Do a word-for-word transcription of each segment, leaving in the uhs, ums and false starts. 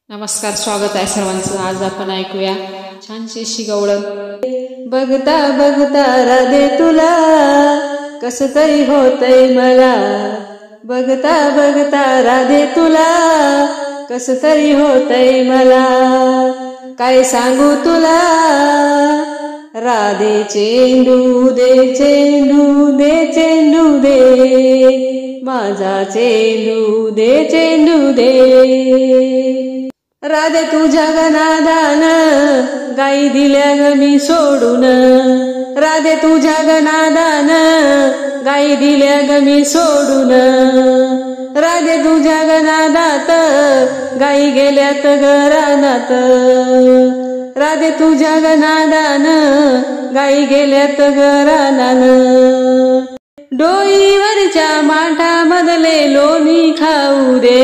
नमस्कार, स्वागत आहे सर्वांचं। आज आपण ऐकूया छानशी अशी गवळण। बघता बघता राधे तुला कसं तरी होतंय मला, बघता बघता राधे तुला कसं तरी होतंय मला, काय सांगू तुला राधे चेंडू दे चेंडू दे चेंडू दे, माझा चेंडू दे चेंडू दे। राधे तुझ्या गनादान गाई दिल्या ग मी सोडून, राधे तुझ्या गनादान गाई दिल्या ग मी सोडून, राधे तुझ्या गनादात गाई गेल्यात घरानात, राधे तुझ्या गनादान गाई गेल्यात घरानान, डोईवरच्या माठामधले लोणी खाऊ दे,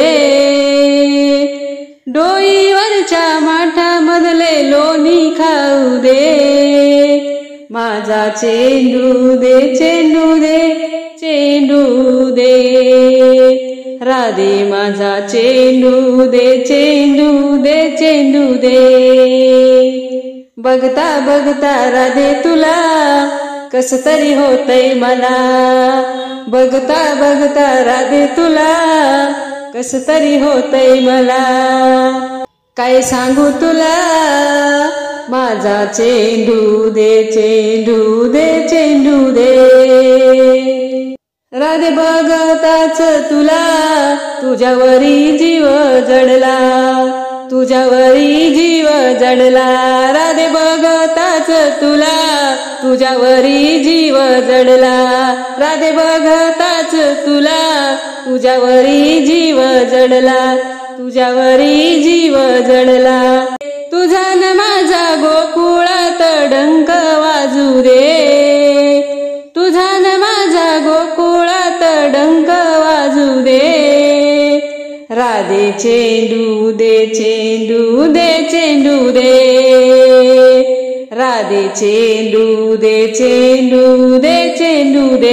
डोईवरच्या माठामधले लोणी खाऊ दे, माझा चेंडू दे चेंडू दे चेंडू दे, राधे माझा चेंडू दे चेंडू दे चेंडू दे। बघता बघता राधे तुला कसं तरी होतंय मला, बघता बघता राधे तुला कसं तरी होतंय मला, काय सांगू तुला माझा चेंडू दे चेंडू दे चेंडू दे। राधे बघताच तुला तुझ्यावरी जीव जडला, तुझ्यावरी जीव जडला, राधे बघताच तुला तुझ्यावरी जीव जडला, राधे बघताच तुला तुझ्यावरी जीव जडला, तुझ्यावरी जीव जडला, तुझा न माझा गोकुळात डंक वाजू दे, तुझा न माझा गोकुळात डंक वाजू दे, राधे चेंडू दे चेंडू दे चेंडू दे, राधे चेंडू दे चेंडू दे चेंडू दे।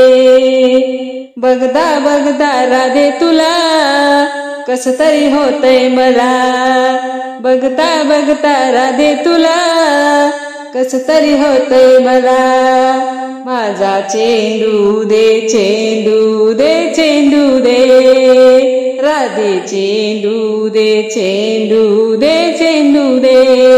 बघता बघता राधे तुला कसं तरी होतंय मला, बघता बघता राधे तुला कसं तरी होतंय मला, माझा चेंडू दे चेंडू दे चेंडू दे, राधे चेंडू दे चेंडू दे चेंडू दे।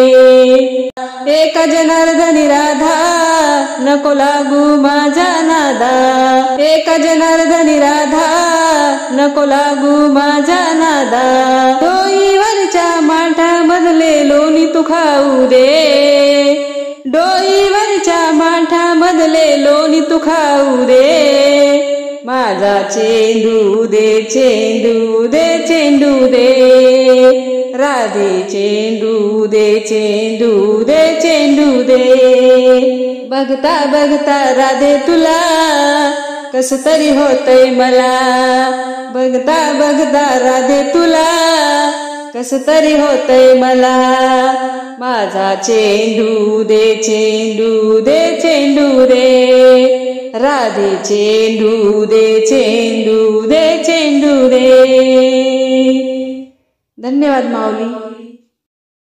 एका जनार्दनी राधा नको लागू माझ्या नादा, एका जनार्दनी राधा नको लागू माझ्या नादा, डोईवरच्या माठामधले लोणी तू खाऊ दे, डोईवरच्या माठामधले लोणी तू खाऊ दे, माझा चेंडू दे चेंडू दे चेंडू दे, राधे चेंडू दे चेंडू दे चेंडू दे। बघता बघता राधे तुला कसं तरी होतंय मला, बघता बघता राधे तुला कसं तरी होतंय मला, माझा चेंडू दे चेंडू दे चेंडू दे, राधे चेंडू दे चेंडू दे चेंडू दे। धन्यवाद माऊली।